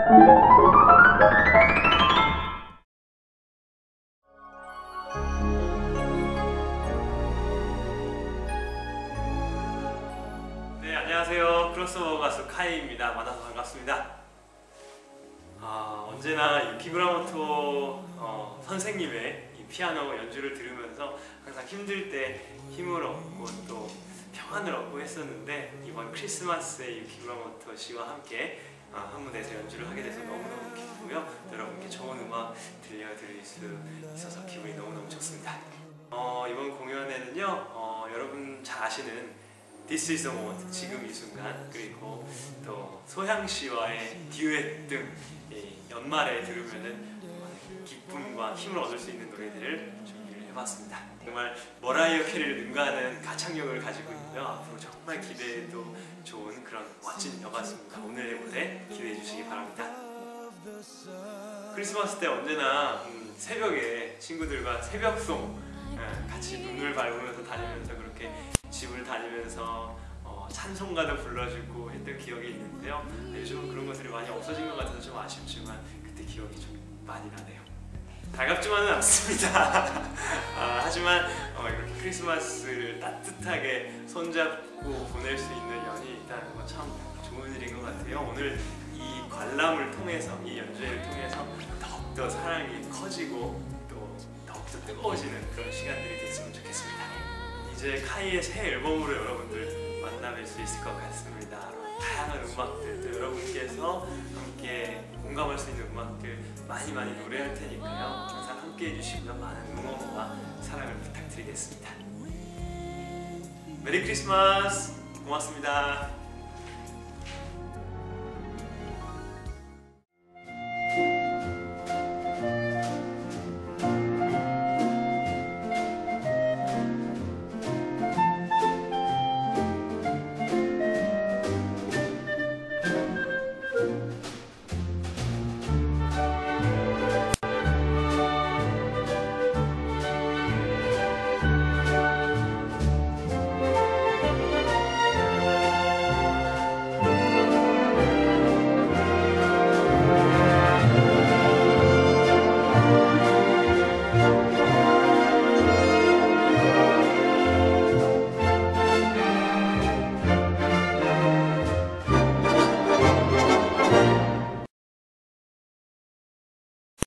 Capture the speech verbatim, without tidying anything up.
네, 안녕하세요. 크로스오버 가수 카이입니다. 만나서 반갑습니다. 아, 언제나 유키 구라모토 어, 선생님의 이 피아노 연주를 들으면서 항상 힘들 때 힘을 얻고 또 평안을 얻고 했었는데, 이번 크리스마스에 유키 구라모토 씨와 함께 어, 한 무대에서 연주를 하게 돼서 너무너무 기쁘고요. 여러분께 좋은 음악 들려드릴 수 있어서 기분이 너무너무 좋습니다. 어, 이번 공연에는요, 어, 여러분 잘 아시는 This is the moment, 지금 이 순간, 그리고 또 소향 씨와의 듀엣 등 연말에 들으면은 기쁨과 힘을 얻을 수 있는 노래들을 준비를 해봤습니다. 정말 머라이어 캐리를 능가하는 가창력을 가지고 있고요. 앞으로 정말 기대해도 좋은 그런 멋진 여가수입니다. 오늘의 무대 기대해 주시기 바랍니다. 크리스마스 때 언제나 음, 새벽에 친구들과 새벽송 예, 같이 눈을 밟으면서 다니면서 그렇게 집을 다니면서 어, 찬송가도 불러주고 했던 기억이 있는데요. 요즘은 그런 것들이 많이 없어진 것 같아서 좀 아쉽지만 그때 기억이 좀 많이 나네요. 달갑지만은 않습니다. 아, 하지만 어, 이렇게 크리스마스를 따뜻하게 손잡고 보낼 수 있는 연이 있다는 건 참 좋은 일인 것 같아요. 오늘 이 관람을 통해서, 이 연주회를 통해서 더욱더 사랑이 커지고 또 더욱더 뜨거워지는 그런 시간들이 됐으면 좋겠습니다. 이제 카이의 새 앨범으로 여러분들 만나뵐 수 있을 것 같습니다. 다양한 음악들, 또 여러분께서 함께 공감할 수 있는 음악들 많이 많이 노래할 테니까요. 항상 함께 해주시고요. 많은 응원과 사랑을 부탁드리겠습니다. 메리 크리스마스! 고맙습니다.